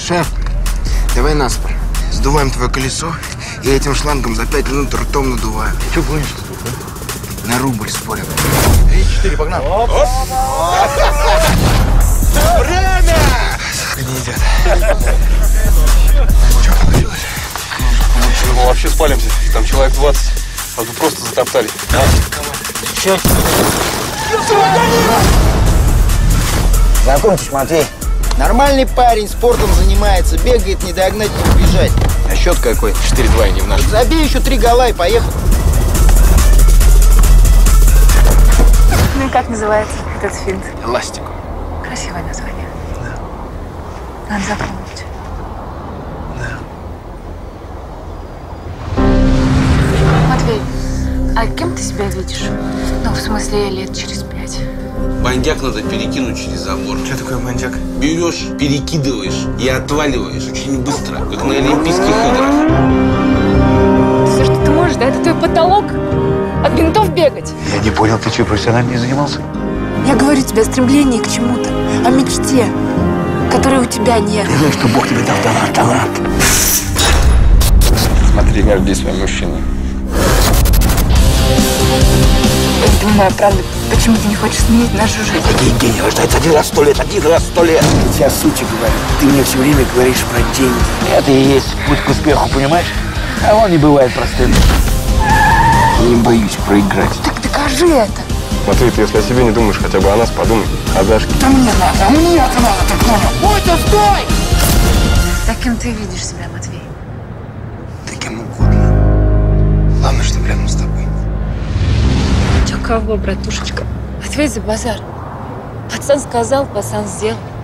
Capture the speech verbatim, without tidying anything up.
Шеф, давай наспор. Сдуваем твое колесо, и этим шлангом за пять минут ртом надуваю. Че гонишь тут, а? На рубль спорим. Три-четыре, погнали. Оп. Оп. Время! Не идет. Что получилось? Мы вообще спалимся. Там человек двадцать. А тут просто затоптали. Че? Знакомьтесь, Матвей. Нормальный парень, спортом занимается, бегает, не догнать, не убежать. А счет какой? четыре-два, и не в наш. Забей еще три гола и поехал. Ну и как называется этот финт? Эластик. Красивое название. Да. Надо запомнить. Да. Матвей, а кем ты себя видишь? Ну, в смысле, лет через пять. Бандяк надо перекинуть через забор. Что такое бандяк? Берешь, перекидываешь и отваливаешь очень быстро, как на Олимпийских играх. Все, что ты можешь, да? Это твой потолок? От бинтов бегать? Я не понял, ты что, профессионально не занимался? Я говорю тебе о стремлении к чему-то, о мечте, которой у тебя нет. Ты знаешь, что Бог тебе дал талант, талант. Смотри, горди своим мужчиной. Я думаю, правда, почему ты не хочешь сменить нашу жизнь? Такие деньги рождаются один раз в сто лет, один раз в сто лет. Я сути говорю. Ты мне все время говоришь про деньги. Это и есть путь к успеху, понимаешь? А он не бывает простым. Не боюсь проиграть. Так докажи это. Матвей, ты если о себе не думаешь, хотя бы о нас подумай. О Дашке. Да мне надо, мне это надо, ты понял? Ой, ты стой! Таким ты видишь себя, Матвей. Таким угодно. Главное, что рядом с тобой. Чё кого, братушечка? Ответь за базар. Пацан сказал, пацан сделал.